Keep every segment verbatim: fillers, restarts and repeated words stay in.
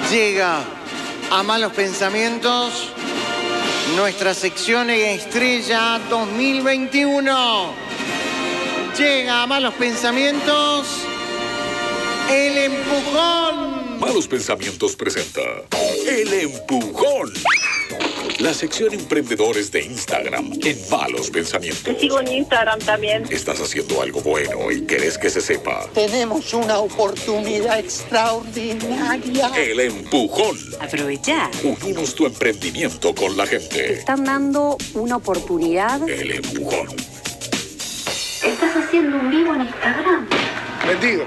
Llega a Malos Pensamientos nuestra sección estrella dos mil veintiuno. Llega a Malos Pensamientos El Empujón. Malos Pensamientos presenta El Empujón, la sección emprendedores de Instagram en Malos Pensamientos. Te sigo en Instagram también. Estás haciendo algo bueno y querés que se sepa. Tenemos una oportunidad extraordinaria. El Empujón. Aprovechá. Unimos tu emprendimiento con la Te gente. están dando una oportunidad. El Empujón. ¿Estás haciendo un vivo en Instagram? Bendigo.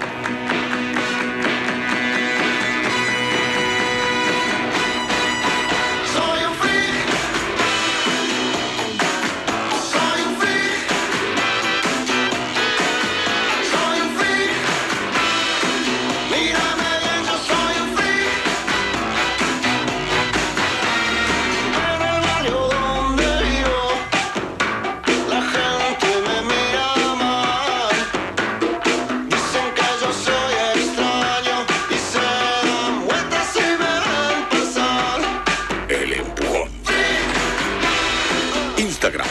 Instagram.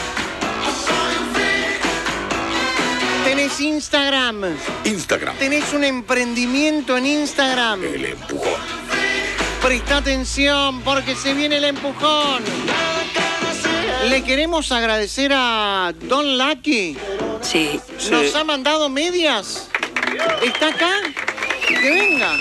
Tenés Instagram. Instagram. Tenés un emprendimiento en Instagram. El Empujón. Presta atención porque se viene el empujón. Le queremos agradecer a Don Lucky. Sí. Nos ha mandado medias. ¿Está acá? Que venga.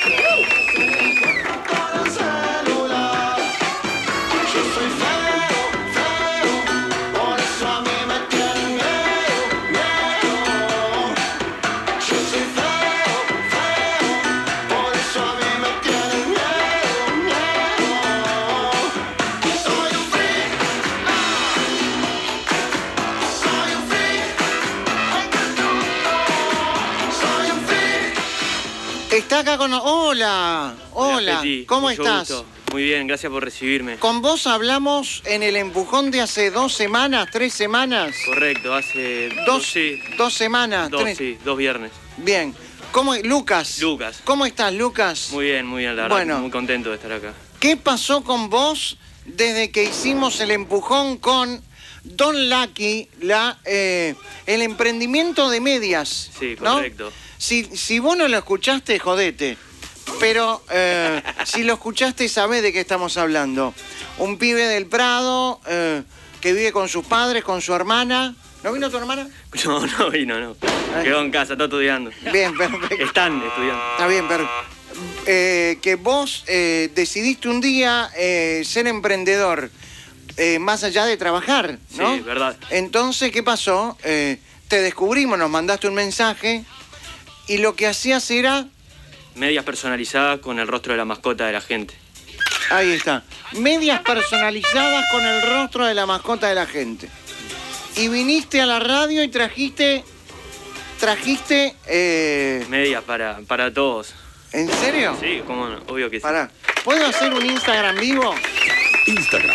Está acá con... Hola, hola, Peti, ¿cómo mucho estás? gusto. Muy bien, gracias por recibirme. Con vos hablamos en el empujón de hace dos semanas, tres semanas. Correcto, hace Dos, sí, dos semanas, dos, tres. sí, dos viernes. Bien. ¿Cómo, Lucas? Lucas. ¿Cómo estás, Lucas? Muy bien, muy bien, la verdad, Bueno. muy contento de estar acá. ¿Qué pasó con vos desde que hicimos el empujón con Don Lucky, la, eh, el emprendimiento de medias? Sí, ¿no? correcto. Si, si vos no lo escuchaste, jodete. Pero eh, si lo escuchaste, sabés de qué estamos hablando. Un pibe del Prado eh, que vive con sus padres, con su hermana. ¿No vino tu hermana? No, no vino, no. Quedó en casa, está estudiando. Bien, perfecto. Están estudiando. Está bien, pero eh, que vos eh, decidiste un día eh, ser emprendedor, eh, más allá de trabajar, ¿no? Sí, verdad. Entonces, ¿qué pasó? Eh, te descubrimos, nos mandaste un mensaje y lo que hacías era... Medias personalizadas con el rostro de la mascota de la gente. Ahí está. Medias personalizadas con el rostro de la mascota de la gente. Y viniste a la radio y trajiste... Trajiste... Eh, Medias para, para todos. ¿En serio? Sí, cómo no, obvio que sí. Pará. ¿Puedo hacer un Instagram vivo? Instagram.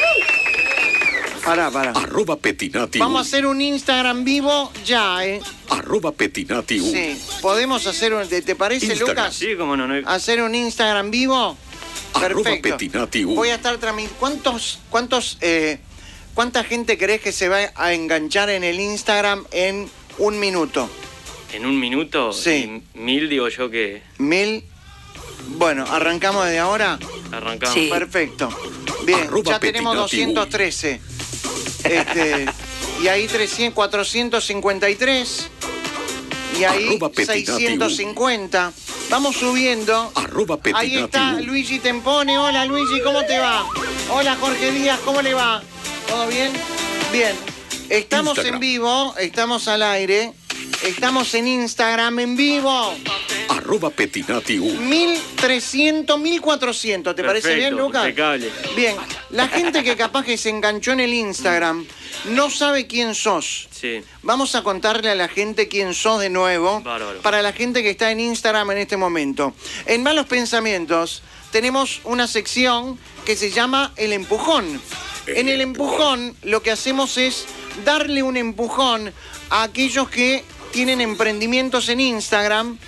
Pará, pará. Arroba Petinati. Vamos a hacer un Instagram vivo ya, ¿eh? Arroba Petinati. Sí. ¿Podemos hacer un... ¿Te, te parece, Instagram. Lucas? Sí, cómo no, no hay... ¿Hacer un Instagram vivo? Arroba Perfecto. Petinati. Voy a estar transmitiendo... ¿Cuántos... cuántos eh, ¿Cuánta gente crees que se va a enganchar en el Instagram en un minuto? En un minuto, Sí. y mil digo yo que ¿Mil? Bueno, ¿arrancamos desde ahora? arrancamos. Sí. Perfecto. Bien, Arroba ya tenemos Petinati. doscientos trece. Este, y ahí trescientos, cuatrocientos cincuenta y tres. Y ahí Arroba Petinati. seiscientos cincuenta. Vamos subiendo. Arroba Petinati. Ahí está Luigi Tempone. Hola Luigi, ¿cómo te va? Hola Jorge Díaz, ¿cómo le va? ¿Todo bien? Bien. Estamos Instagram. en vivo, estamos al aire. Estamos en Instagram en vivo. Arroba Petinati. mil trescientos, mil cuatrocientos. ¿Te parece Perfecto, bien, Lucas? impecable. Bien. La gente que capaz que se enganchó en el Instagram no sabe quién sos. Sí. Vamos a contarle a la gente quién sos de nuevo. Bárbaro. Para la gente que está en Instagram en este momento. En Malos Pensamientos tenemos una sección que se llama El Empujón. El En el empujón. empujón lo que hacemos es darle un empujón a aquellos que tienen emprendimientos en Instagram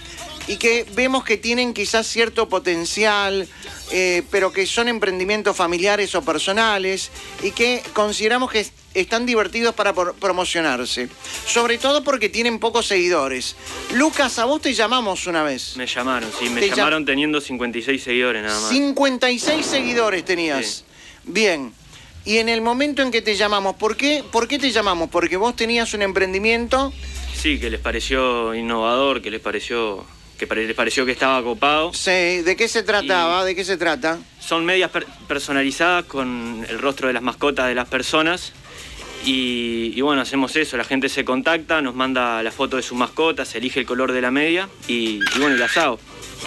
y que vemos que tienen quizás cierto potencial, eh, pero que son emprendimientos familiares o personales y que consideramos que están divertidos para por- promocionarse. Sobre todo porque tienen pocos seguidores. Lucas, a vos te llamamos una vez. Me llamaron, sí, me Te llamaron teniendo cincuenta y seis seguidores nada más. cincuenta y seis seguidores tenías. Sí. Bien. Y en el momento en que te llamamos, ¿por qué, ¿por qué te llamamos? Porque vos tenías un emprendimiento. Sí, que les pareció innovador, que les pareció que pare- les pareció que estaba copado. Sí, ¿de qué se trataba? ¿De qué se trata? Son medias per- personalizadas con el rostro de las mascotas de las personas. Y, y bueno, hacemos eso, la gente se contacta, nos manda la foto de su mascota, se elige el color de la media y, y bueno, el asado.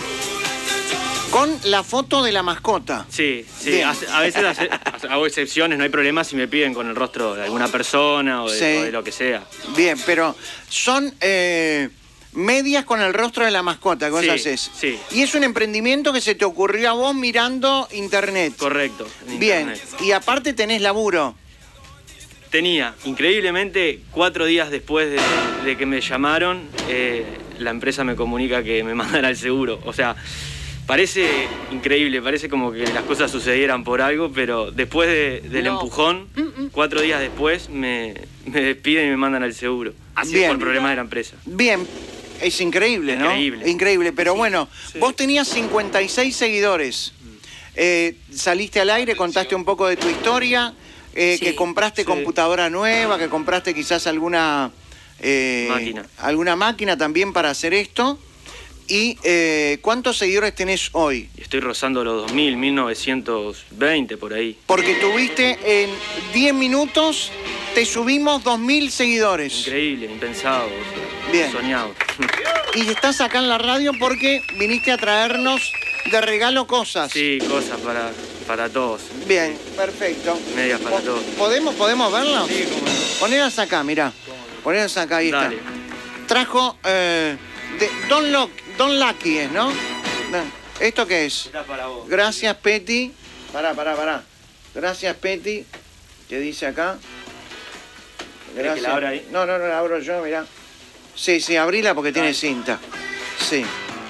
Con la foto de la mascota. Sí, sí, Bien. hace- a veces hace- hago excepciones, no hay problema si me piden con el rostro de alguna persona o de, Sí. o de lo que sea. Bien, pero son eh, medias con el rostro de la mascota, que vos Sí, haces. sí. Y es un emprendimiento que se te ocurrió a vos mirando internet. Correcto. en Bien, internet. y aparte tenés laburo. Tenía, increíblemente, cuatro días después de, de que me llamaron, eh, la empresa me comunica que me mandan al seguro. O sea, parece increíble, parece como que las cosas sucedieran por algo, pero después de- del No. empujón, cuatro días después me, me despiden y me mandan al seguro. Así Bien. por problemas de la empresa. Bien, es increíble, ¿no? Increíble. Increíble, pero Sí, bueno, sí. vos tenías cincuenta y seis seguidores. Eh, saliste al aire, contaste un poco de tu historia, eh, Sí. que compraste Sí. computadora nueva, que compraste quizás alguna... eh, Máquina. Alguna máquina también para hacer esto. ¿Y eh, cuántos seguidores tenés hoy? Y estoy rozando los dos mil, mil novecientos veinte por ahí. Porque tuviste en diez minutos, te subimos dos mil seguidores. Increíble, impensado, o sea, Bien. soñado. Y estás acá en la radio porque viniste a traernos de regalo cosas. Sí, cosas para, para todos. Bien, perfecto. Medias para Po- todos. ¿Podemos, ¿Podemos verlo? Sí, cómo no. Ponelas acá, mirá. Ponelas acá, ahí Dale. está. Trajo eh, de Don, Lock, Don Lucky, ¿es, no? Da- ¿Esto qué es? Está para vos. Gracias, Petty. Pará, pará, pará. Gracias, Petty. ¿Qué dice acá? ¿Querés que la abra ahí? No, no, no, la abro yo, mirá. Sí, sí, abrila porque tiene Dale. cinta. Sí.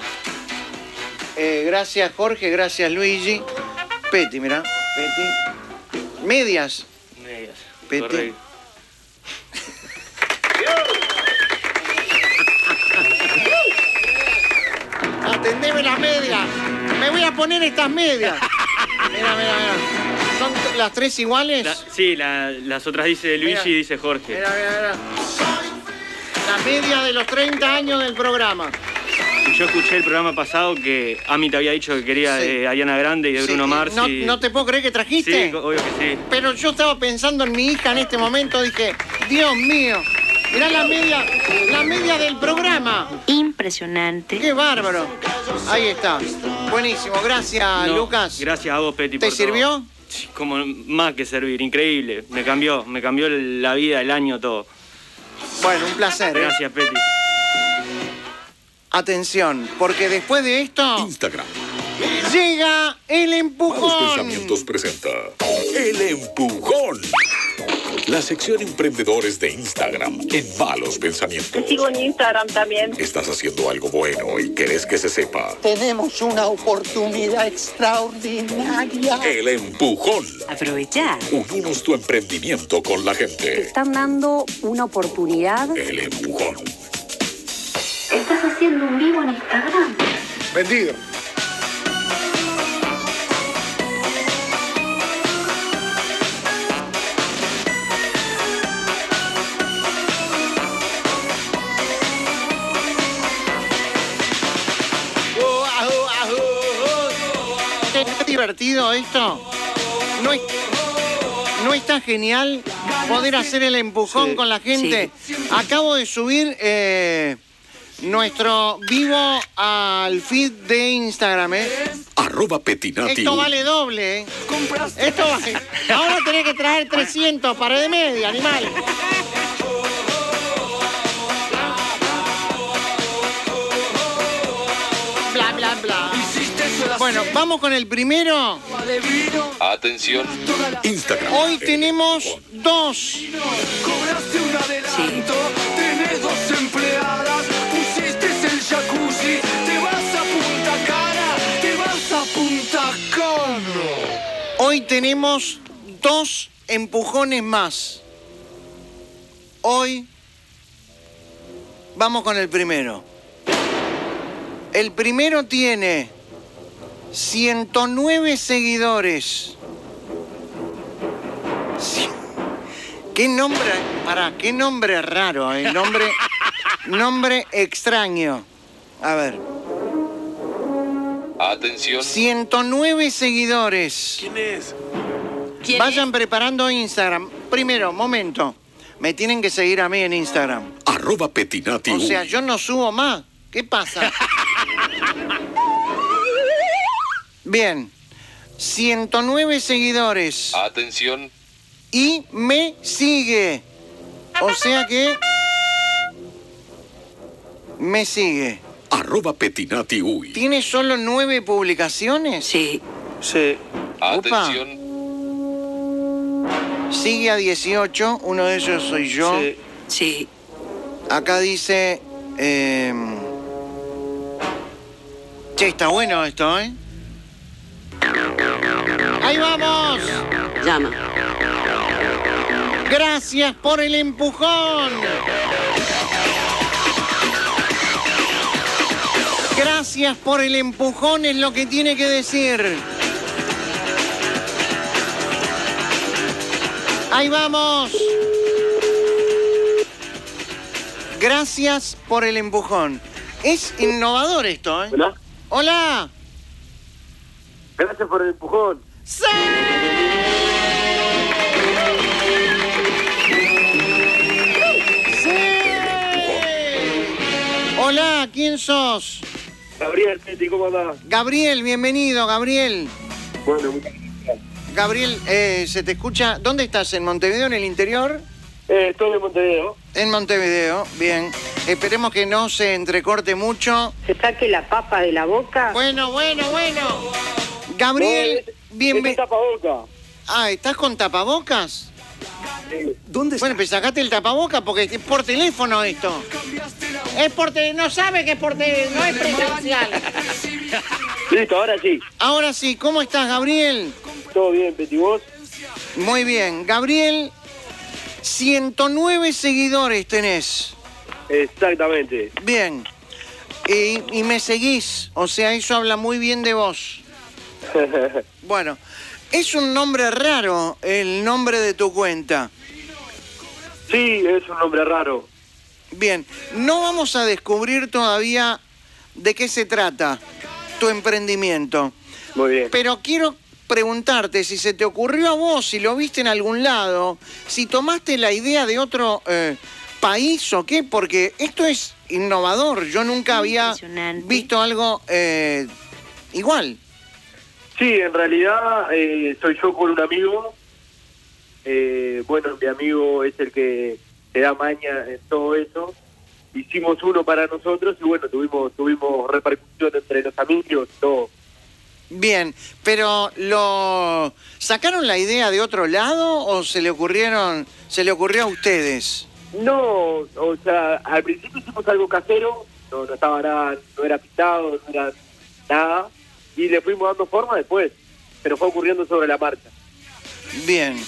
Eh, gracias, Jorge. Gracias, Luigi. Petty, mirá. Petty. Medias. Medias. Pete. Correcto. Atendeme las medias. Me voy a poner estas medias. Mira, mira, mira. ¿Son t- las tres iguales? La- sí, la- las otras dice Luigi Mira. y dice Jorge. Mira, mira, mira. La media de los treinta años del programa. Y yo escuché el programa pasado que Ami te había dicho que quería Sí. de Ariana Grande y de Sí, Bruno Mars. no, y... no te puedo creer que trajiste. Sí, obvio que sí. Pero yo estaba pensando en mi hija en este momento. Dije, Dios mío. Mirá la media, la media del programa. Impresionante. Qué bárbaro. Ahí está. Buenísimo. Gracias, No, Lucas. Gracias a vos, Petty. ¿Te por todo. sirvió? Sí, como más que servir, increíble. Me cambió, me cambió la vida, el año, todo. Bueno, un placer. ¿eh? Gracias, Petty. Atención, porque después de esto Instagram. llega el Malos empujón. Pensamientos presenta El Empujón. La sección emprendedores de Instagram en Malos Pensamientos. Sigo en Instagram también. Estás haciendo algo bueno y querés que se sepa. Tenemos una oportunidad extraordinaria. El Empujón. Aprovechá. Unimos tu emprendimiento con la Te gente. están dando una oportunidad. El Empujón. ¿Estás haciendo un vivo en Instagram? Vendido. ¿Es divertido esto? ¿No, es, ¿No está genial poder hacer el empujón Sí. con la gente? Acabo de subir eh, nuestro vivo al feed de Instagram, ¿eh? Arroba Petinati. Esto vale doble, ¿eh? Esto vale. Ahora tenés que traer trescientos pared de media, animal. Bla, bla, bla. Bueno, vamos con el primero. Atención. Instagram. Hoy El tenemos Empujón. dos. Cobraste un adelanto, tenés dos empleadas, pusiste el jacuzzi, te vas Hoy tenemos dos empujones más. Hoy vamos con el primero. El primero tiene ciento nueve seguidores. ¿Qué nombre? Pará, qué nombre raro, ¿eh? Nombre, nombre extraño. A ver. Atención. ciento nueve seguidores. ¿Quién es? ¿Quién Vayan preparando Instagram. Primero, momento. Me tienen que seguir a mí en Instagram. Arroba Petinati. O sea, yo no subo más. ¿Qué pasa? Bien. ciento nueve seguidores. Atención. Y me sigue. O sea que... Me sigue. Arroba Petinati Uy. ¿Tiene solo nueve publicaciones? Sí. Sí. Opa. Atención. Sigue a dieciocho. Uno de ellos soy yo. Sí. Sí. Acá dice... Eh... Che, está bueno esto, ¿eh? ¡Ahí vamos! Llama. ¡Gracias por el empujón! Gracias por el empujón es lo que tiene que decir. ¡Ahí vamos! Gracias por el empujón. Es innovador esto, ¿eh? Hola. ¡Hola! Gracias por el empujón. ¡Sí! ¡Sí! Hola, ¿quién sos? Gabriel, Peti, ¿cómo andás? Gabriel, bienvenido, Gabriel. Bueno, muchas gracias. Gabriel, eh, ¿se te escucha? ¿Dónde estás? ¿En Montevideo, en el interior? Eh, estoy en Montevideo. En Montevideo, bien. Esperemos que no se entrecorte mucho. Se saque la papa de la boca. Bueno, bueno, bueno. Gabriel, bienvenido. Tapaboca. Ah, ¿estás con tapabocas? ¿Dónde está? Bueno, pues sacate el tapabocas porque es por teléfono esto. Es por teléfono, no sabe que es por teléfono, no es presencial. Listo, ahora sí. Ahora sí, ¿cómo estás, Gabriel? Todo bien, Peti, ¿vos? Muy bien. Gabriel, ciento nueve seguidores tenés. Exactamente. Bien. Y, y me seguís, o sea, eso habla muy bien de vos. Bueno, es un nombre raro el nombre de tu cuenta. Sí, es un nombre raro. Bien, no vamos a descubrir todavía de qué se trata tu emprendimiento. Muy bien. Pero quiero preguntarte si se te ocurrió a vos, si lo viste en algún lado, si tomaste la idea de otro eh, país o qué, porque esto es innovador. Yo nunca había Impresionante. visto algo eh, igual. Sí, en realidad eh, soy yo con un amigo. Eh, bueno, mi amigo es el que te da maña en todo eso. Hicimos uno para nosotros y bueno, tuvimos tuvimos repercusión entre los amigos y todo. Bien, pero ¿lo sacaron la idea de otro lado o se le ocurrieron, se le ocurrió a ustedes? No, o sea, al principio hicimos algo casero, no, no estaba nada, no era pintado, no era nada, y le fuimos dando forma después, pero fue ocurriendo sobre la marcha. Bien.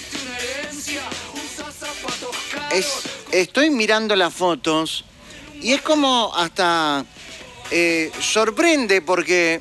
Es, estoy mirando las fotos y es como hasta eh, sorprende porque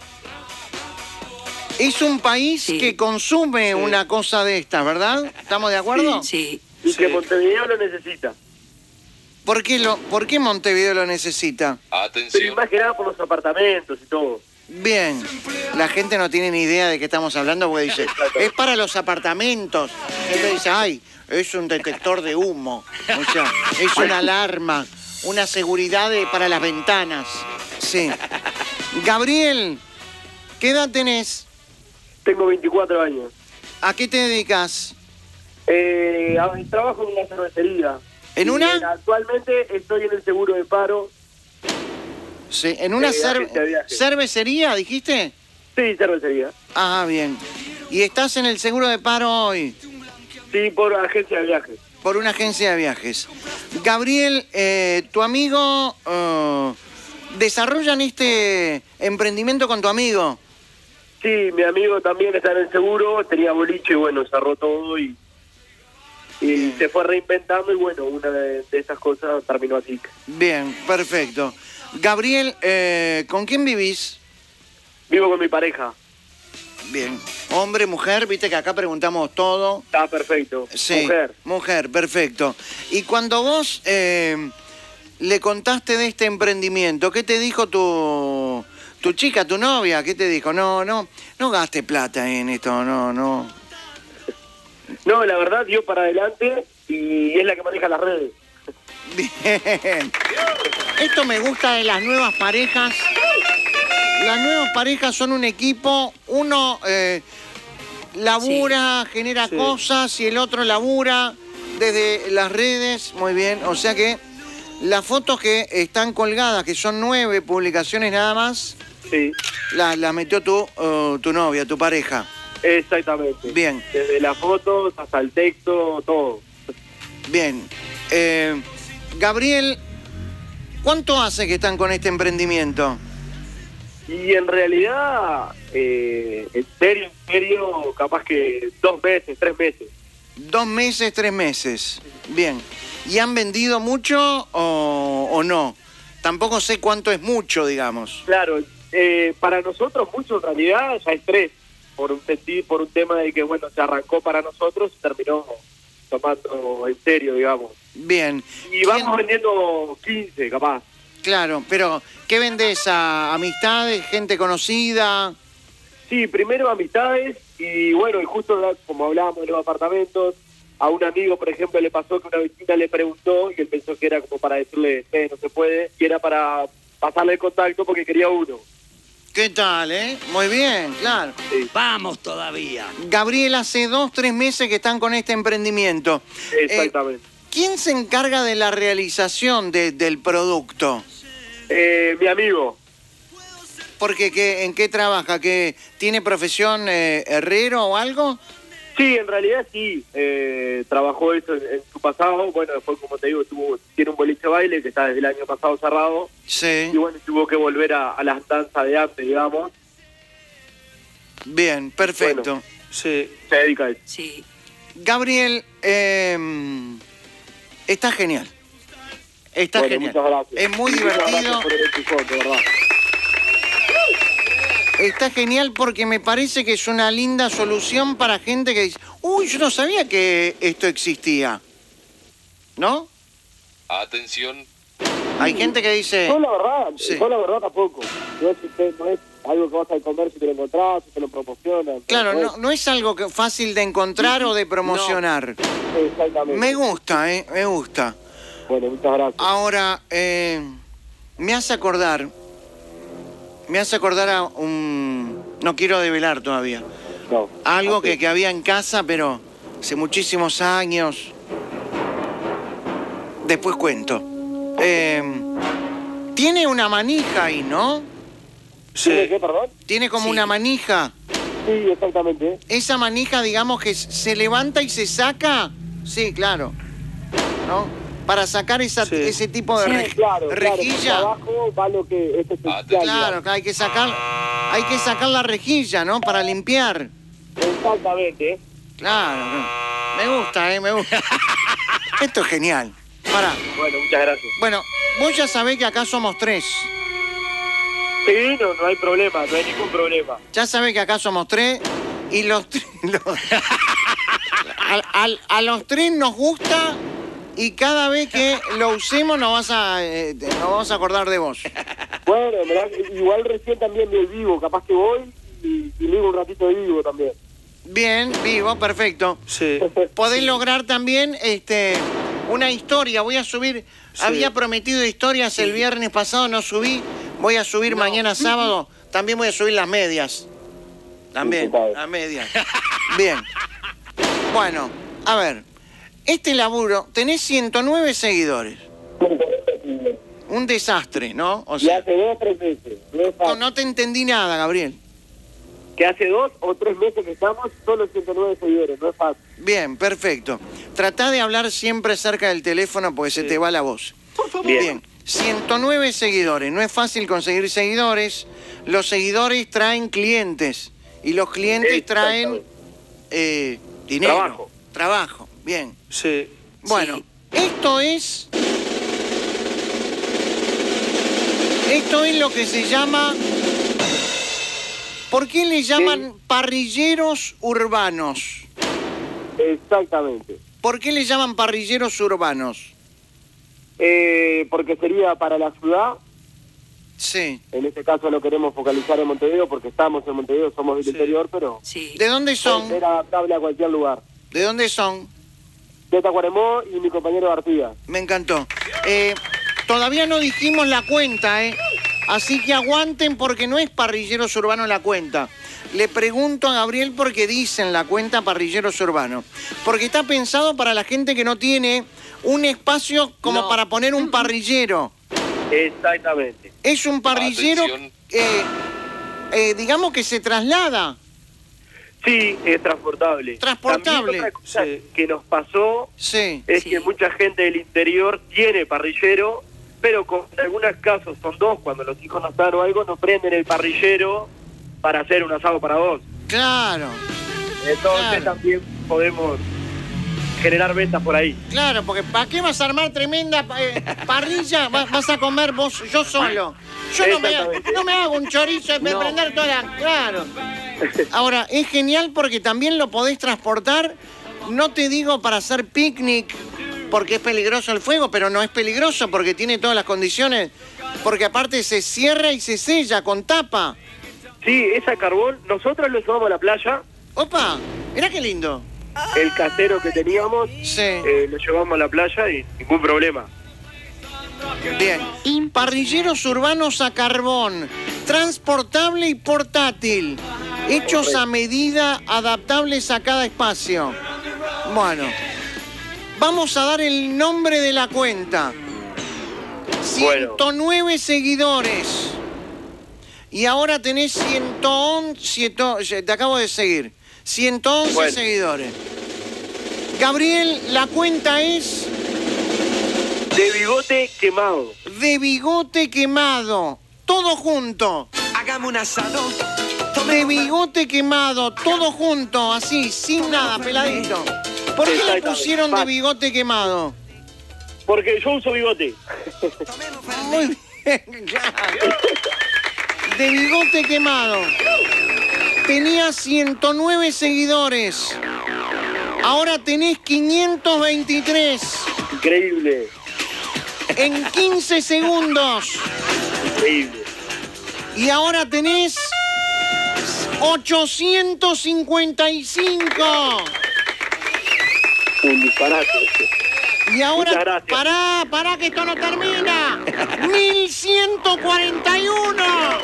es un país Sí. que consume una cosa de estas, ¿verdad? ¿Estamos de acuerdo? Sí. Y Sí. que Montevideo lo necesita. ¿Por qué, lo, ¿Por qué Montevideo lo necesita? Pero Atención. más que nada por los apartamentos y todo. Bien, la gente no tiene ni idea de qué estamos hablando porque dice, es para los apartamentos. Entonces dice, ay, es un detector de humo. O sea, es una alarma, una seguridad de- para las ventanas. Sí. Gabriel, ¿qué edad tenés? Tengo veinticuatro años. ¿A qué te dedicas? Eh, a- trabajo en una cervecería. ¿En Y, una? eh, actualmente estoy en el seguro de paro. Sí, ¿en una Eh, cer- agencia de viajes. cervecería, dijiste? Sí, cervecería. Ah, bien. ¿Y estás en el seguro de paro hoy? Sí, por agencia de viajes. Por una agencia de viajes. Gabriel, eh, tu amigo, eh, ¿desarrollan este emprendimiento con tu amigo? Sí, sí, mi amigo también está en el seguro, tenía boliche y bueno, cerró todo y, y se fue reinventando y bueno, una de, de esas cosas terminó así. Bien, perfecto. Gabriel, eh, ¿con quién vivís? Vivo con mi pareja. Bien. Hombre, mujer, viste que acá preguntamos todo. Está perfecto. Sí, mujer. Mujer, perfecto. Y cuando vos eh, le contaste de este emprendimiento, ¿qué te dijo tu, tu chica, tu novia? ¿Qué te dijo? No, no, no gaste plata en esto, no, no. No, la verdad dio para adelante y es la que maneja las redes. Bien. Esto me gusta de las nuevas parejas. Las nuevas parejas son un equipo, uno eh, labura, sí. genera sí. cosas y el otro labura desde las redes, muy bien. O sea que las fotos que están colgadas, que son nueve publicaciones nada más, sí. las la metió tu, uh, tu novia, tu pareja. Exactamente. Bien. Desde las fotos hasta el texto, todo. Bien. Eh, Gabriel, ¿cuánto hace que están con este emprendimiento? Y en realidad, eh, en serio, en serio, capaz que dos meses, tres meses. Dos meses, tres meses. Bien. ¿Y han vendido mucho o, o no? Tampoco sé cuánto es mucho, digamos. Claro, eh, para nosotros mucho en realidad ya es tres. Por un, por un tema de que, bueno, se arrancó para nosotros y terminó tomando en serio, digamos. Bien. Y vamos vendiendo quince, capaz. Claro, pero ¿qué vendés? ¿A amistades, gente conocida? Sí, primero amistades y bueno, y justo como hablábamos de los apartamentos, a un amigo, por ejemplo, le pasó que una vecina le preguntó y él pensó que era como para decirle, eh, no se puede, y era para pasarle el contacto porque quería uno. ¿Qué tal, eh? Muy bien, claro. Sí. Vamos todavía. Gabriel, hace dos, tres meses que están con este emprendimiento. Exactamente. Eh, ¿Quién se encarga de la realización de, del producto? Eh, mi amigo. Porque ¿qué, ¿en qué trabaja? ¿Que tiene profesión eh, herrero o algo? Sí, en realidad sí. Eh, trabajó eso en, en su pasado. Bueno, después, como te digo, tuvo, tiene un boliche baile que está desde el año pasado cerrado. Sí. Y bueno, tuvo que volver a, a las danzas de antes, digamos. Bien, perfecto. Bueno, sí, se dedica a eso. Sí. Gabriel, eh, está genial. Está bueno, genial. Muchas gracias. Es muy muchas divertido. Gracias por el empujón, de verdad. Está genial porque me parece que es una linda solución para gente que dice, uy, yo no sabía que esto existía. ¿No? Atención. Hay gente que dice... Yo la verdad, Sí. yo la verdad tampoco. No es, no es algo que vas al comercio y te lo encontrás, te lo promocionan. Claro, no, no, no es algo que fácil de encontrar o de promocionar. No. Exactamente. Me gusta, ¿eh? Me gusta. Bueno, muchas gracias. Ahora, eh, me hace acordar... Me hace acordar a un... No quiero develar todavía. No. Algo Okay. que, que había en casa, pero hace muchísimos años. Después cuento. Eh, tiene una manija ahí, ¿no? ¿Tiene qué, perdón? Tiene como Sí. una manija. Sí, exactamente. Esa manija, digamos, que se levanta y se saca. Sí, claro. ¿No? Para sacar esa, Sí. ese tipo de Sí, re- Claro, rejilla. claro. Abajo va lo que es esencial. Claro, que hay que sacar, hay que sacar la rejilla, ¿no? Para limpiar. Exactamente. Claro. Me gusta, ¿eh? Me gusta. Esto es genial. Pará. Bueno, muchas gracias. Bueno, vos ya sabés que acá somos tres. Sí, no, no hay problema, no hay ningún problema. Ya sabés que acá somos tres y los tres... los- a, a- a los tres nos gusta y cada vez que lo usemos nos vas a, eh, nos vamos a acordar de vos. Bueno, mirá, igual recién también vi el vivo, capaz que voy y, y ligo un ratito de vivo también. Bien, vivo, perfecto. Sí. Podés lograr también este, una historia. Voy a subir, Sí. había prometido historias el viernes pasado, no subí. Voy a subir mañana sábado. También voy a subir las medias. También, Sí, las medias. Bien. Bueno, a ver. Este laburo, tenés ciento nueve seguidores. Un desastre, ¿no? O Y sea, hace dos o tres meses. No es no, fácil. no te entendí nada, Gabriel. Que hace dos o tres meses que estamos, solo ciento nueve seguidores, no es fácil. Bien, perfecto. Tratá de hablar siempre cerca del teléfono porque se te va la voz. Bien. Bien, ciento nueve seguidores. No es fácil conseguir seguidores. Los seguidores traen clientes Y los clientes traen eh, dinero. Trabajo. Trabajo, bien. Sí. Bueno, Sí. esto es... Esto es lo que se llama... ¿Por qué le llaman parrilleros urbanos? Exactamente. ¿Por qué le llaman parrilleros urbanos? Eh, porque sería para la ciudad. Sí. En este caso no queremos focalizar en Montevideo porque estamos en Montevideo, somos del Sí. interior, pero Sí. ¿De dónde puede son? ser adaptable a cualquier lugar. ¿De dónde son? De Tacuarembó y mi compañero Artigas. Me encantó. Eh, todavía no dijimos la cuenta, ¿eh? Así que aguanten porque no es Parrilleros Urbanos la cuenta. Le pregunto a Gabriel porque dicen la cuenta Parrilleros Urbanos. Porque está pensado para la gente que no tiene un espacio como No. para poner un parrillero. Exactamente. Es un parrillero, Atención. eh, eh, digamos que se traslada. Sí, es transportable. Transportable. También otra cosa Sí. que nos pasó Sí. es Sí. que mucha gente del interior tiene parrillero, pero con en algunos casos son dos, cuando los hijos no están o algo, no prenden el parrillero para hacer un asado para dos. Claro, Entonces Claro. también podemos generar ventas por ahí. claro, porque ¿para qué vas a armar tremenda eh, parrilla? Va- vas a comer vos, yo solo. Yo no me, Exactamente. no me hago un chorizo de No. prender toda la... Claro. Ahora, es genial porque también lo podés transportar, no te digo para hacer picnic, porque es peligroso el fuego, pero no es peligroso porque tiene todas las condiciones, porque aparte se cierra y se sella con tapa. Sí, esa carbón, nosotros lo llevamos a la playa, Opa, mirá qué lindo. el casero que teníamos, Sí, eh, lo llevamos a la playa y ningún problema. bien. Parrilleros urbanos a carbón, transportable y portátil, hechos a medida, adaptables a cada espacio. Bueno, vamos a dar el nombre de la cuenta. ciento nueve seguidores. Y ahora tenés ciento once, te acabo de seguir, ciento once Bueno. seguidores. Gabriel, la cuenta es De bigote quemado. de bigote quemado, todo junto. Hagamos un asado. De bigote quemado, todo junto, así, sin nada, peladito. ¿Por qué le Exactamente. pusieron de Pat. bigote quemado? Porque yo uso bigote. Muy bien, claro. De bigote quemado. Tenía ciento nueve seguidores. Ahora tenés quinientos veintitrés. Increíble, En quince segundos. increíble. Y ahora tenés ochocientos cincuenta y cinco. Un disparate. Y Muchas ahora, gracias. pará, pará que esto no termina. mil ciento cuarenta y uno.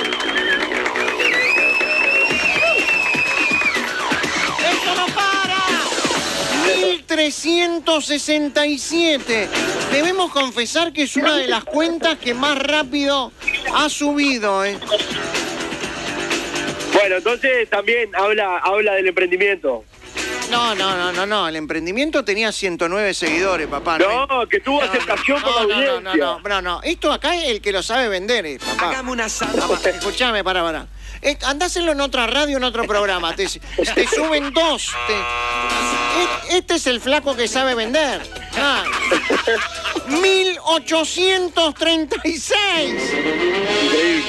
Esto no para. mil trescientos sesenta y siete. Debemos confesar que es una de las cuentas que más rápido ha subido, ¿eh? Bueno, entonces también habla, habla del emprendimiento. No, no, no, no, no. El emprendimiento tenía ciento nueve seguidores, papá. No, hay- que tuvo No, aceptación no, por la no, no, audiencia. no, no, no, no. Esto acá es el que lo sabe vender, eh, papá. Hagamos un asado. Papá, escuchame, para, para. Andáselo en otra radio, en otro programa. Te, te suben dos. Te- e- este es el flaco que sabe vender. Ah. mil ochocientos treinta y seis. Increíble.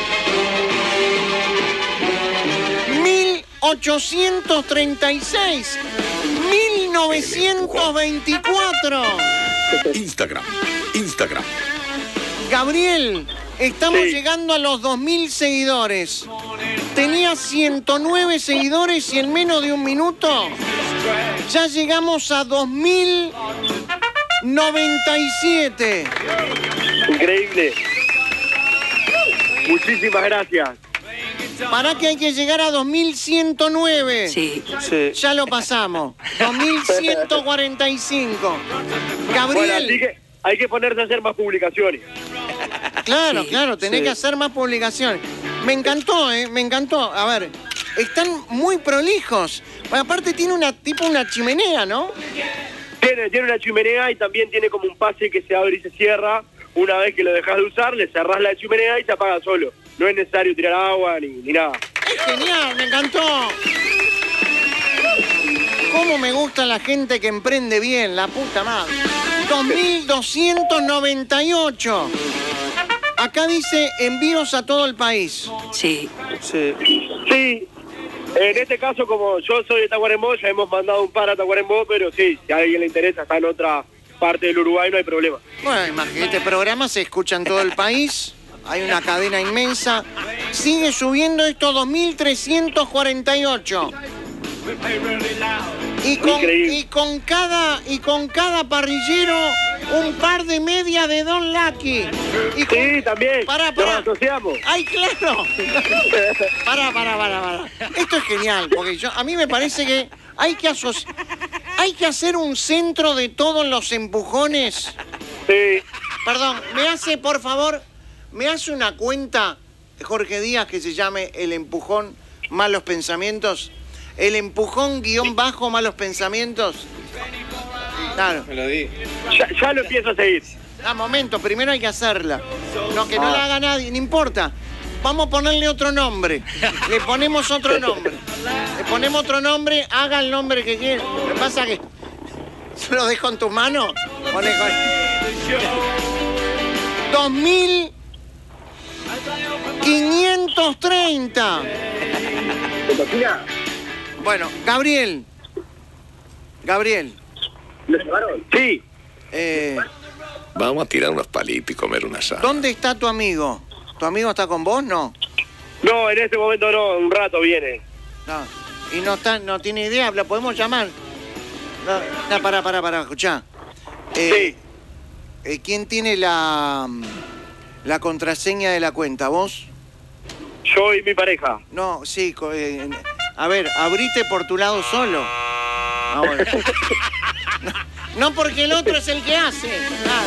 mil ochocientos treinta y seis. mil novecientos veinticuatro. Instagram, Instagram. Gabriel, estamos Sí. llegando a los dos mil seguidores. Tenía ciento nueve seguidores y en menos de un minuto ya llegamos a dos mil noventa y siete. Increíble. Muchísimas gracias. ¿Para que hay que llegar a dos mil ciento nueve? Sí. Sí. Ya lo pasamos. dos mil ciento cuarenta y cinco. Bueno, así Gabriel, que hay que ponerse a hacer más publicaciones. claro, Sí, claro, tenés sí. que hacer más publicaciones. Me encantó, ¿eh? Me encantó. A ver, están muy prolijos. Bueno, aparte tiene una tipo una chimenea, ¿no? Tiene, tiene una chimenea y también tiene como un pase que se abre y se cierra. Una vez que lo dejas de usar, le cerrás la chimenea y se apaga solo. No es necesario tirar agua ni, ni nada. ¡Es genial! ¡Me encantó! ¿Cómo me gusta la gente que emprende bien? La puta madre. dos mil doscientos noventa y ocho. Acá dice envíos a todo el país. Sí. Sí. Sí. En este caso, como yo soy de Tacuarembó, ya hemos mandado un par a Tacuarembó, pero sí, si a alguien le interesa, está en otra parte del Uruguay, no hay problema. Bueno, imagínate, este programa se escucha en todo el país. Hay una cadena inmensa. Sigue subiendo esto dos mil trescientos cuarenta y ocho. Y con, y con cada y con cada parrillero un par de medias de Don Lucky. Y con, sí, también. Pará, pará. Nos asociamos. ¡Ay, claro! Pará, pará, pará, pará. Esto es genial, porque yo, a mí me parece que hay que asoci- hay que hacer un centro de todos los empujones. Sí. Perdón, me hace, por favor, me hace una cuenta, Jorge Díaz, que se llame El Empujón Malos Pensamientos. El empujón guión bajo malos pensamientos. Claro. Me lo di. Ya, ya lo empiezo a seguir. Ah, momento, primero hay que hacerla. No, que no Ah. la haga nadie, no importa. Vamos a ponerle otro nombre. Le ponemos otro nombre. Le ponemos otro nombre, haga el nombre que quiera. Lo que pasa es que se lo dejo en tus manos. Pone con... dos mil quinientos treinta. Bueno, Gabriel. Gabriel. ¿Lo llevaron? Sí. Eh, Vamos a tirar unos palitos y comer una asada. ¿Dónde está tu amigo? ¿Tu amigo está con vos? No. No, en este momento no, un rato viene. No. Y no está, no tiene idea, ¿la podemos llamar? No, no, pará, pará, pará, escuchá. Eh, Sí. eh, ¿Quién tiene la, la contraseña de la cuenta? ¿Vos? Yo y mi pareja. No, sí. co- eh, a ver, abrite por tu lado solo. Ah, bueno. No, no porque el otro es el que hace. Claro.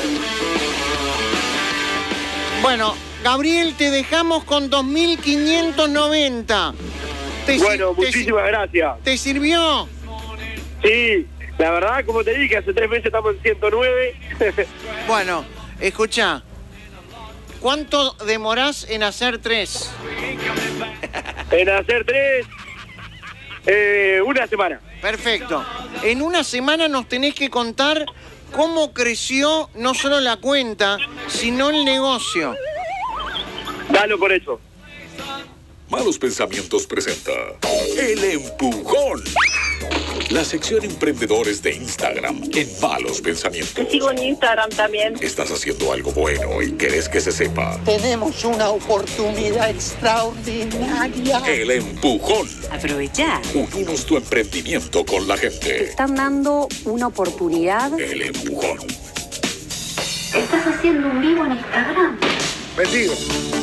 Bueno, Gabriel, te dejamos con dos mil quinientos noventa. Te, Bueno, si- te, muchísimas gracias. ¿Te sirvió? Sí, la verdad, como te dije, hace tres meses estamos en ciento nueve. Bueno, escucha. ¿Cuánto demorás en hacer tres? En hacer tres, eh, una semana. Perfecto. En una semana nos tenés que contar cómo creció no solo la cuenta, sino el negocio. Dalo por eso. Malos Pensamientos presenta El Empujón. La sección Emprendedores de Instagram en Malos Pensamientos. Te sigo en Instagram también. Estás haciendo algo bueno y querés que se sepa. Tenemos una oportunidad extraordinaria. El Empujón. Aprovechá. Unimos tu emprendimiento con la Te gente. están dando una oportunidad. El Empujón. ¿Estás haciendo un vivo en Instagram? Bendigo.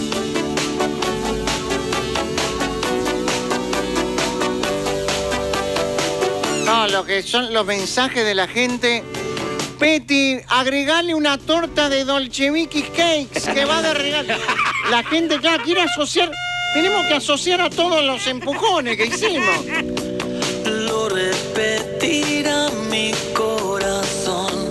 No, lo que son los mensajes de la gente. Peti, agregale una torta de Dolcevicky Cakes que va de regalo. La gente ya quiere asociar. Tenemos que asociar a todos los empujones que hicimos. Lo repetirá mi corazón.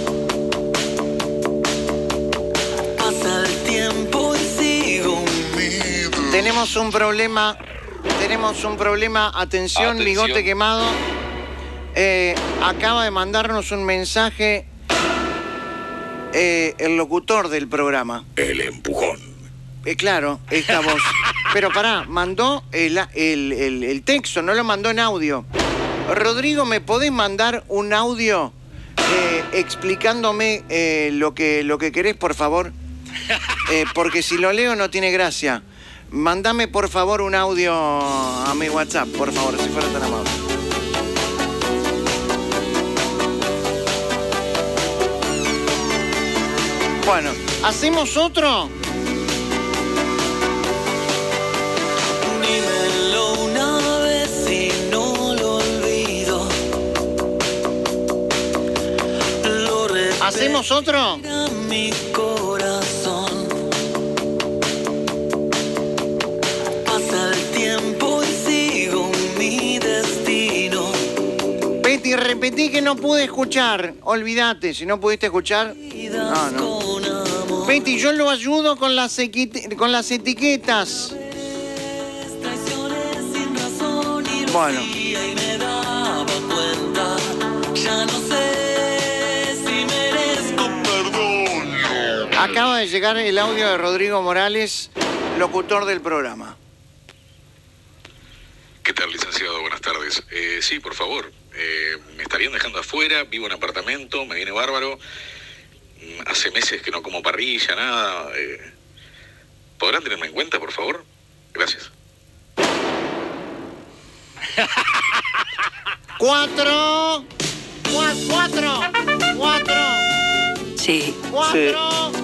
Pasa el tiempo y sigo mi... Tenemos un problema. Tenemos un problema. Atención, Atención. bigote quemado. Eh, acaba de mandarnos un mensaje eh, el locutor del programa. El Empujón. Eh, claro, esta voz. Pero pará, mandó el, el, el, el texto, no lo mandó en audio. Rodrigo, ¿me podés mandar un audio eh, explicándome eh, lo, que, lo que querés, por favor? Eh, porque si lo leo no tiene gracia. Mándame, por favor, un audio a mi WhatsApp, por favor, si fuera tan amable. Bueno, ¿hacemos otro? Dímelo una vez y no lo olvido. Lo repetirá ¿Hacemos otro? mi corazón. Pasa el tiempo y sigo mi destino. Betty, repetí que no pude escuchar. Olvídate, si no pudiste escuchar. No, no. Con amor. Betty, yo lo ayudo con las, equi- con las etiquetas. Traiciones Bueno. Y me daba cuenta, ya no sé si merezco perdón. Acaba de llegar el audio de Rodrigo Morales, locutor del programa. ¿Qué tal, licenciado? Buenas tardes. Eh, sí, por favor. Eh, me estarían dejando afuera, vivo en apartamento, me viene bárbaro. Mm, Hace meses que no como parrilla, nada. Eh, ¿Podrán tenerme en cuenta, por favor? Gracias. Cuatro. Cua- Cuatro. Cuatro. Sí. Cuatro.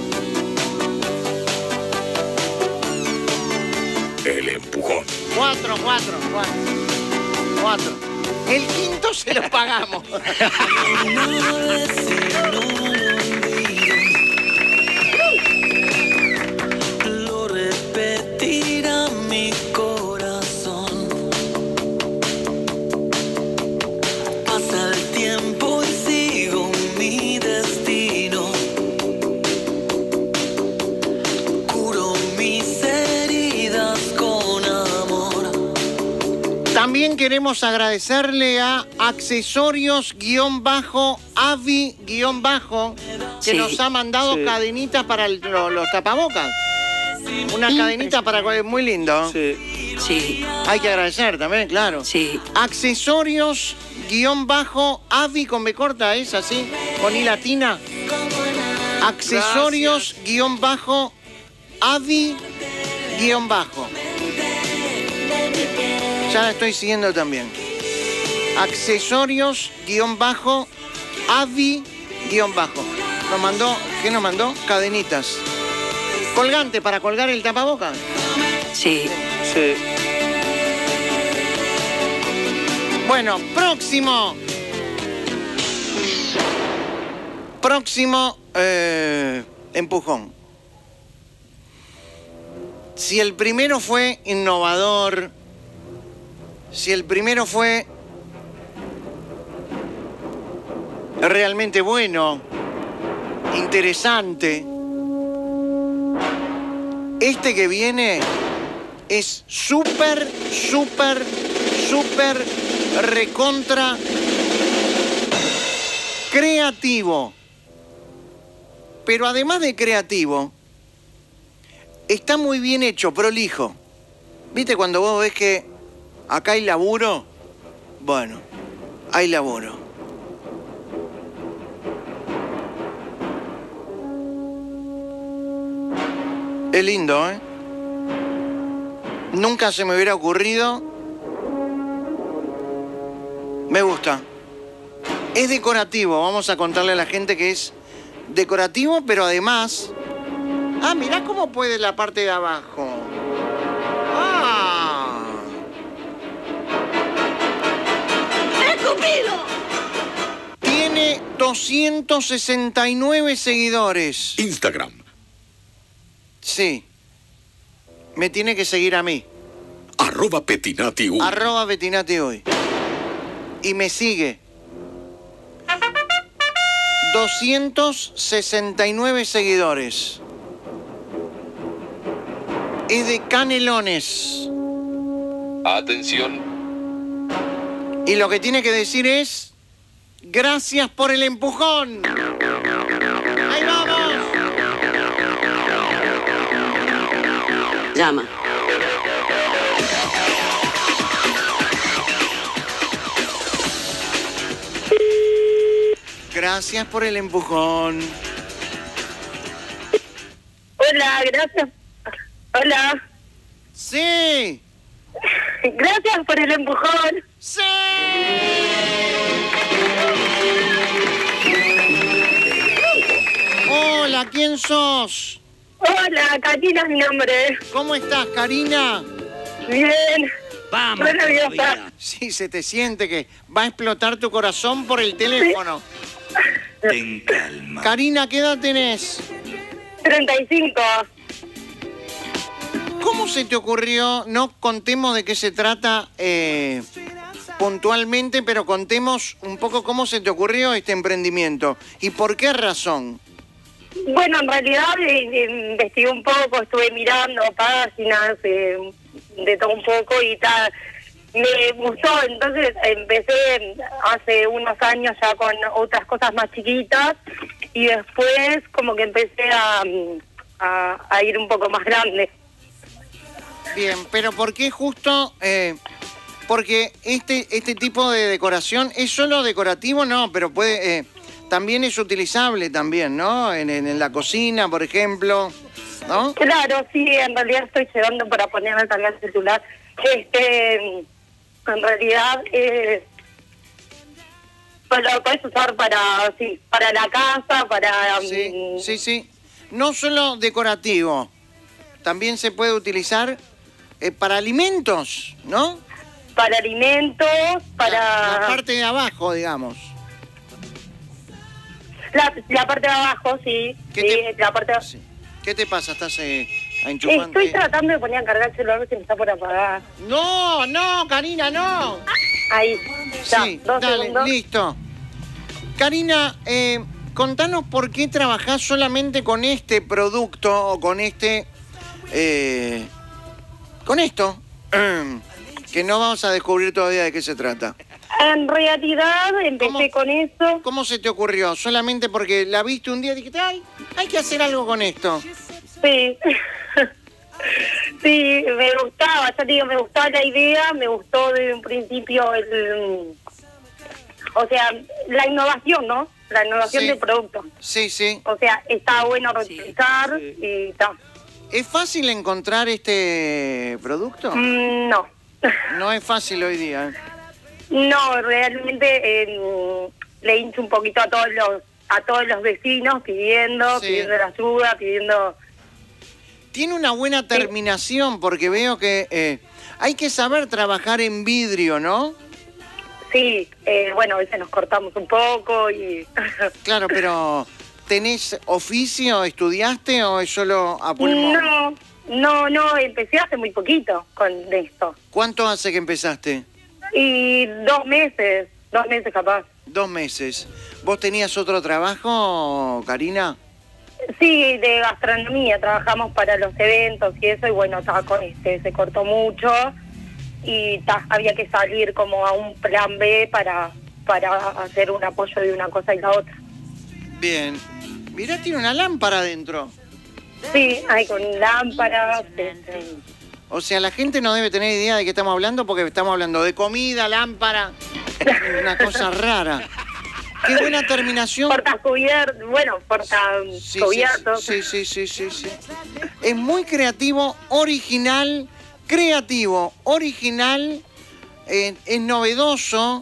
El empujón. Cuatro, cuatro, cuatro. Cuatro. El quinto se lo pagamos. Una vez si no lo olvido, lo repetirá mi corazón. Pasa el tiempo y sigo mi destino. Curo mis heridas con amor. También queremos agradecerle a accesorios-avi-bajo que Sí. nos ha mandado Sí. cadenitas para el- lo- los tapabocas. Una cadenita para muy lindo. Sí. Sí. Hay que agradecer también, claro. Sí. Accesorios-avi con B corta, ¿es así? Con I latina. Accesorios-avi-bajo. Ya la estoy siguiendo también. Accesorios-avi-bajo. Nos mandó, ¿qué nos mandó? Cadenitas. Colgante para colgar el tapabocas. Sí. Sí. Bueno, próximo. Próximo eh, empujón. Si el primero fue innovador, si el primero fue realmente bueno, interesante, este que viene es súper, súper, súper recontra creativo. Pero además de creativo, está muy bien hecho, prolijo. ¿Viste cuando vos ves que acá hay laburo? Bueno, hay laburo. Es lindo, ¿eh? Nunca se me hubiera ocurrido. Me gusta. Es decorativo, vamos a contarle a la gente que es decorativo, pero además... Ah, mirá cómo puede la parte de abajo. ¡Ah! ¡Escupido! Tiene doscientos sesenta y nueve seguidores. Instagram. Sí. Me tiene que seguir a mí. Arroba Petinati uno. Arroba Betinati hoy. Y me sigue. doscientos sesenta y nueve seguidores. Es de Canelones. Atención. Y lo que tiene que decir es... Gracias por el empujón. ¡Ahí vamos! Llama. Gracias por el empujón. Hola, gracias. Hola. ¡Sí! Gracias por el empujón. ¡Sí! Hola, ¿quién sos? Hola, Karina es mi nombre. ¿Cómo estás, Karina? Bien. Vamos. Buenos días, pa. Sí, se te siente que va a explotar tu corazón por el teléfono. Ten calma. Karina, ¿qué edad tenés? treinta y cinco. ¿Cómo se te ocurrió? No contemos de qué se trata eh, puntualmente, pero contemos un poco cómo se te ocurrió este emprendimiento y por qué razón. Bueno, en realidad eh, eh, investigué un poco, estuve mirando páginas, eh, de todo un poco y tal. me gustó, entonces empecé hace unos años ya con otras cosas más chiquitas y después como que empecé a, a, a ir un poco más grande. Bien, pero ¿por qué justo? Eh, porque este este tipo de decoración es solo decorativo, no, pero puede eh, también es utilizable también, ¿no? En, en, en la cocina, por ejemplo, ¿no? Claro, sí, en realidad estoy llevando para ponerme también el celular. Este, en realidad, eh, pues lo puedes usar para, sí, para la casa, para... Sí, um, sí, sí. No solo decorativo, también se puede utilizar eh, para alimentos, ¿no? Para alimentos, para... La, la parte de abajo, digamos. La, la parte de abajo, sí. ¿Qué sí, te, la parte de... sí. ¿Qué te pasa? ¿Estás eh, enchufando? Estoy tratando de poner a cargar el celular, a ver si me está por apagar. No, no, Karina, no. Ahí, ya, Sí, dos dale, segundos. listo. Karina, eh, contanos por qué trabajás solamente con este producto o con este... Eh, con esto, que no vamos a descubrir todavía de qué se trata. En realidad empecé ¿Cómo? con eso. ¿Cómo se te ocurrió? ¿Solamente porque la viste un día y dijiste, ay, hay que hacer algo con esto? Sí. Sí, me gustaba, ya te digo, me gustaba la idea, me gustó desde un principio el... O sea, la innovación, ¿no? La innovación Sí. del producto. Sí, sí. O sea, está bueno reutilizar sí. y está. ¿Es fácil encontrar este producto? Mm, no. No es fácil hoy día. ¿eh? No, realmente eh, le hincho un poquito a todos los a todos los vecinos pidiendo, Sí. pidiendo la ayuda, pidiendo... Tiene una buena terminación porque veo que eh, hay que saber trabajar en vidrio, ¿no? Sí, eh, bueno, a veces nos cortamos un poco y... Claro, pero ¿tenés oficio? ¿Estudiaste o es solo a pulmón? No, no, no, empecé hace muy poquito con esto. ¿Cuánto hace que empezaste? Y dos meses, dos meses capaz. Dos meses. ¿Vos tenías otro trabajo, Karina? Sí, de gastronomía, trabajamos para los eventos y eso, y bueno, estaba con este, se cortó mucho y ta, había que salir como a un plan B para, para hacer un apoyo de una cosa y la otra. Bien. Mirá, tiene una lámpara adentro. Sí, hay con lámparas. Este, O sea, la gente no debe tener idea de qué estamos hablando porque estamos hablando de comida, lámpara, una cosa rara. Qué buena terminación. portacubiertos, bueno, Sí, portacubiertos. sí, sí, sí, sí, sí, sí. Es muy creativo, original, creativo, original, eh, es novedoso.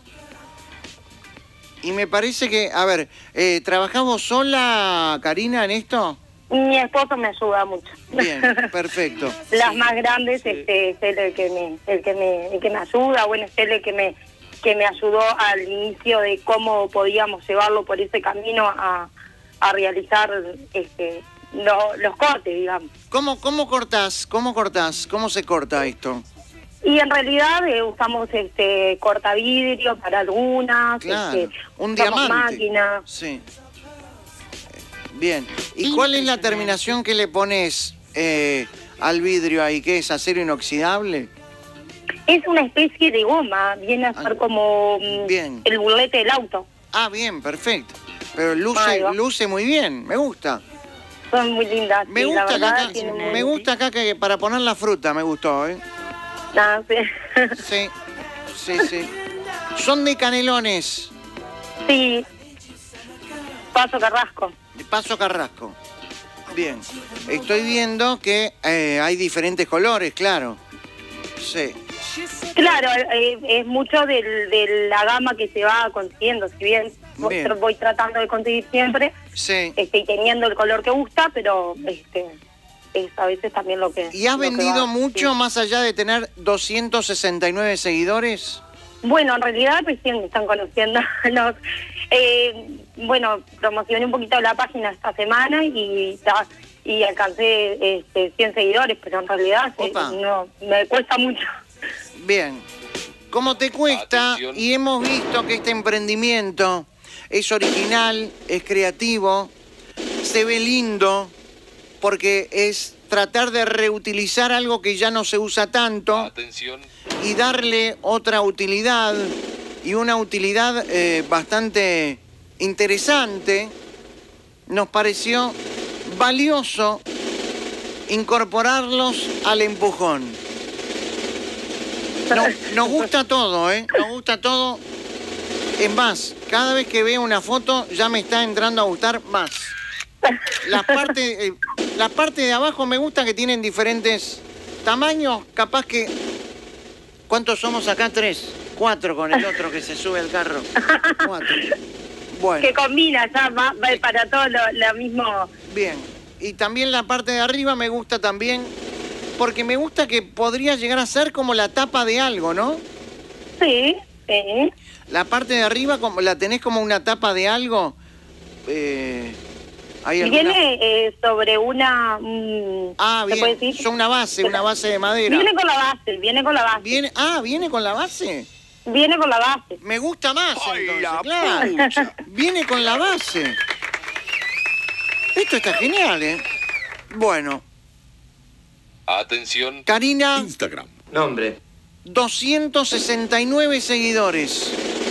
Y me parece que, a ver, eh, ¿trabajamos sola, Karina, en esto? Mi esposo me ayuda mucho. Bien, perfecto. Las Sí, más grandes, sí. este, es él el que me, el que me, el que me ayuda, bueno, es él el que me, que me ayudó al inicio de cómo podíamos llevarlo por ese camino a, a realizar este, lo- los cortes, digamos. ¿Cómo, cómo cortás? ¿Cómo cortás? ¿Cómo se corta esto? Y en realidad eh, usamos este cortavidrio para algunas, Claro, este, un usamos diamante. máquinas. Sí. Bien. ¿Y cuál es la terminación que le pones eh, al vidrio ahí? ¿Qué es? ¿Acero inoxidable? Es una especie de goma, viene a ser Ah, como mm, bien. el burlete del auto. Ah, bien, perfecto. Pero luce, Ahí va. luce muy bien, me gusta. Son muy lindas. Me sí, la gusta verdad, acá, tienen me muy- gusta acá que para poner la fruta, me gustó, ¿eh? Ah, sí. Sí, sí, sí. Son de canelones, Sí. Paso Carrasco. de Paso Carrasco. Bien. Estoy viendo que eh, hay diferentes colores, claro. Sí. Claro, eh, es mucho del, de la gama que se va consiguiendo. Si bien, voy, Bien. voy tratando de conseguir siempre, Sí. este, y teniendo el color que gusta, pero este, es a veces también lo que... ¿Y has lo que vendido va, mucho sí. más allá de tener doscientos sesenta y nueve seguidores? Bueno, en realidad recién me están conociendo los... Eh, bueno, promocioné un poquito la página esta semana y ta- y alcancé este, cien seguidores, pero en realidad eh, Opa. no me cuesta mucho. Bien. Como te cuesta, Atención. y hemos visto que este emprendimiento es original, es creativo, se ve lindo, porque es tratar de reutilizar algo que ya no se usa tanto. Atención. Y darle otra utilidad, y una utilidad eh, bastante interesante. Nos pareció valioso incorporarlos al empujón. No, nos gusta todo, ¿eh? Nos gusta todo. Es más, cada vez que veo una foto ya me está entrando a gustar más. La parte, eh, la parte de abajo me gusta que tienen diferentes tamaños. Capaz que... ¿Cuántos somos acá? Tres. Cuatro con el otro que se sube al carro. Cuatro. Bueno. Que combina ya, va, va para todo lo, lo mismo. Bien. Y también la parte de arriba me gusta también, porque me gusta que podría llegar a ser como la tapa de algo, ¿no? Sí, sí. La parte de arriba, como la tenés como una tapa de algo. Eh, ¿hay alguna... Viene eh, sobre una... Mm, ah, bien. ¿se puede decir? Son una base, una base de madera. Viene con la base, viene con la base. Viene, ah, ¿viene con la base? Viene con la base. Me gusta más, Ay, entonces, la claro. pucha. Viene con la base. Esto está genial, ¿eh? Bueno. Atención. Karina, Instagram. Nombre. doscientos sesenta y nueve seguidores.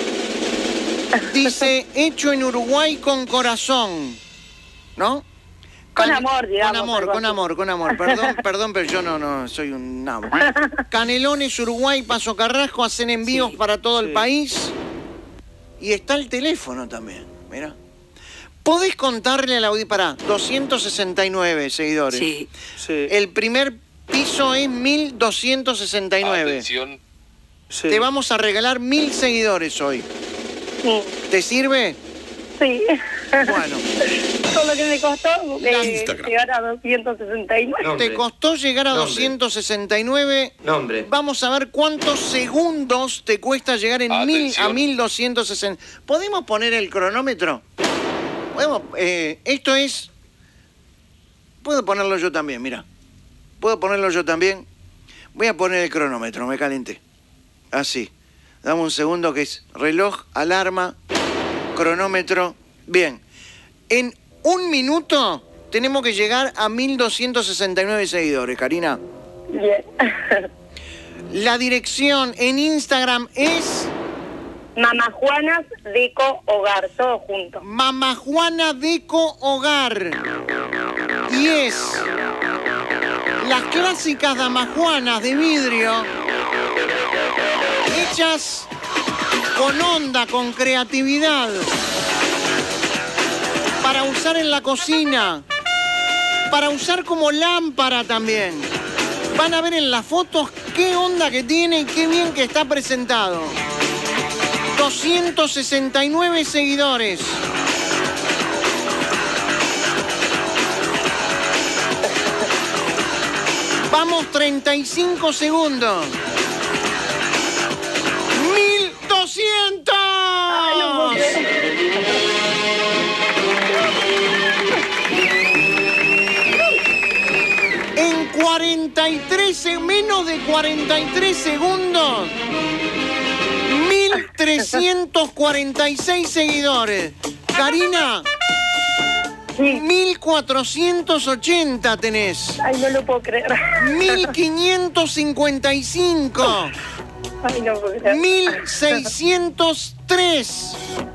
Dice, hecho en Uruguay con corazón. ¿No? Con Can- amor, digamos. Con amor, algo con así. amor, con amor. Perdón, perdón, pero yo no, no, soy un nabo. Canelones, Uruguay, Paso Carrasco, hacen envíos Sí, para todo el sí. país. Y está el teléfono también, mira. ¿Podés contarle a la audiencia? Pará, doscientos sesenta y nueve seguidores. Sí. Sí. El primer piso es mil doscientos sesenta y nueve. Atención. sí. Te vamos a regalar mil seguidores hoy. Sí. ¿Te sirve? Sí. Bueno. Todo lo que me costó eh, Instagram. llegar a doscientos sesenta y nueve. Nombre. Te costó llegar a Nombre. doscientos sesenta y nueve. Nombre. Vamos a ver cuántos segundos te cuesta llegar en mil Atención. a mil doscientos sesenta. ¿Podemos poner el cronómetro? ¿Podemos? Eh, esto es... Puedo ponerlo yo también, mira. Puedo ponerlo yo también. Voy a poner el cronómetro, me calenté. Así. Dame un segundo que es reloj, alarma, cronómetro. Bien. En un minuto tenemos que llegar a mil doscientos sesenta y nueve seguidores, Karina. Bien. La dirección en Instagram es Mamá Juanas Deco Hogar, todo junto. Mamá Juana Deco Hogar. Y es las clásicas damajuanas de vidrio, hechas con onda, con creatividad, para usar en la cocina, para usar como lámpara también. Van a ver en las fotos qué onda que tiene y qué bien que está presentado. doscientos sesenta y nueve seguidores. Vamos, treinta y cinco segundos. ¡mil doscientos! Ay, no puedo creer. En cuarenta y tres, se- menos de cuarenta y tres segundos, mil trescientos cuarenta y seis seguidores. Karina, Sí. mil cuatrocientos ochenta tenés. Ay, no lo puedo creer. mil quinientos cincuenta y cinco. Ay, no puedo creer. mil seiscientos tres.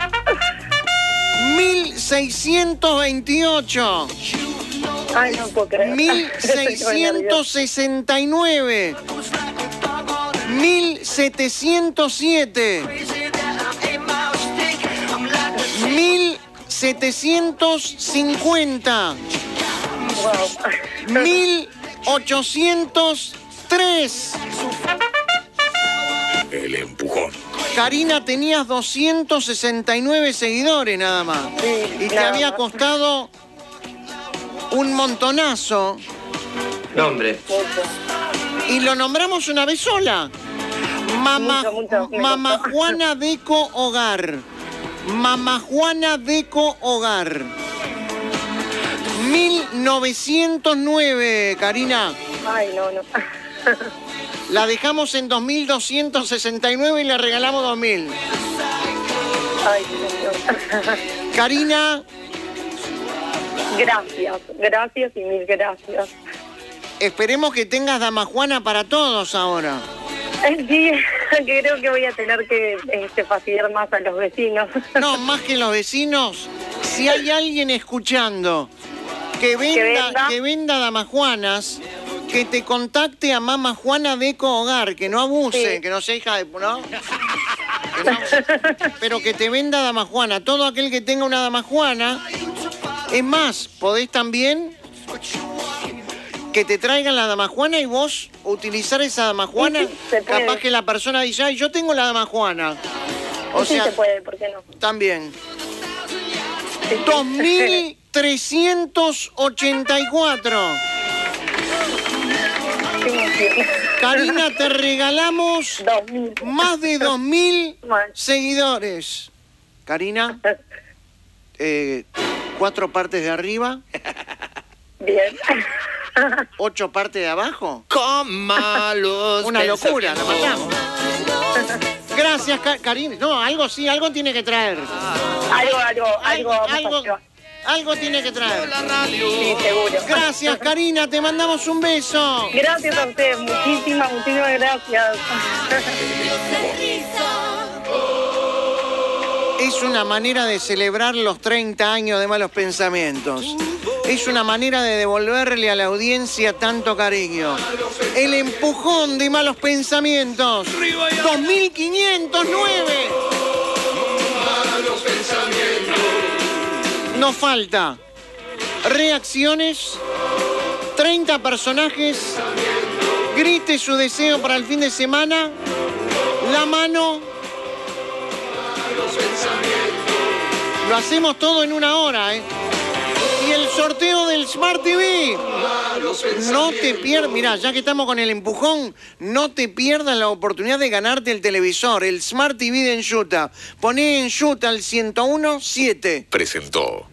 mil seiscientos veintiocho. Ay, no puedo creer. mil seiscientos sesenta y nueve. mil setecientos siete. mil setecientos cincuenta. Wow. mil ochocientos tres. El empujón. Karina, tenías doscientos sesenta y nueve seguidores nada más. Sí, Y te nada había más. costado un montonazo. Nombre. Y lo nombramos una vez sola. Mamá, Mucho, mucho, me Mamá costó. Juana Deco Hogar. Mamá Juana Deco Hogar. mil novecientos nueve, Karina. Ay, no, no. La dejamos en dos mil doscientos sesenta y nueve y le regalamos dos mil. Ay, señor. Karina, Gracias, gracias y mil gracias. Esperemos que tengas damajuana para todos ahora. Sí, creo que voy a tener que este, fastidiar más a los vecinos. No, más que los vecinos, si hay alguien escuchando que venda, que venda, que venda damajuanas, que te contacte a Mamá Juana de Eco Hogar, que no abuse, sí. que no sea hija de... ¿no? Que no, pero que te venda damajuana. Todo aquel que tenga una damajuana, es más, podés también que te traigan la damajuana y vos utilizar esa damajuana. Sí, sí, capaz que la persona dice, ay, yo tengo la damajuana. O sí, sea, se puede, ¿por qué no? También. dos mil trescientos ochenta y cuatro. Karina, te regalamos más de dos mil seguidores. Karina, eh, cuatro partes de arriba. Bien. ¿Ocho partes de abajo? Con malos Una locura, la matamos. Gracias, Karina. No, algo sí, algo tiene que traer. Algo, algo, algo. Algo, algo, algo tiene que traer. Sí, seguro. Gracias, Karina, te mandamos un beso. Gracias a ustedes, muchísimas, muchísimas gracias. Es una manera de celebrar los treinta años de Malos Pensamientos. Es una manera de devolverle a la audiencia tanto cariño. El empujón de Malos Pensamientos. dos mil quinientos nueve. Nos falta reacciones, treinta personajes, grite su deseo para el fin de semana, la mano. Lo hacemos todo en una hora, ¿eh? Y el sorteo del Smart T V. No te pierdas, mirá, ya que estamos con el empujón, no te pierdas la oportunidad de ganarte el televisor, el Smart T V de Enjuta. Poné Enjuta al ciento uno siete. Presentó.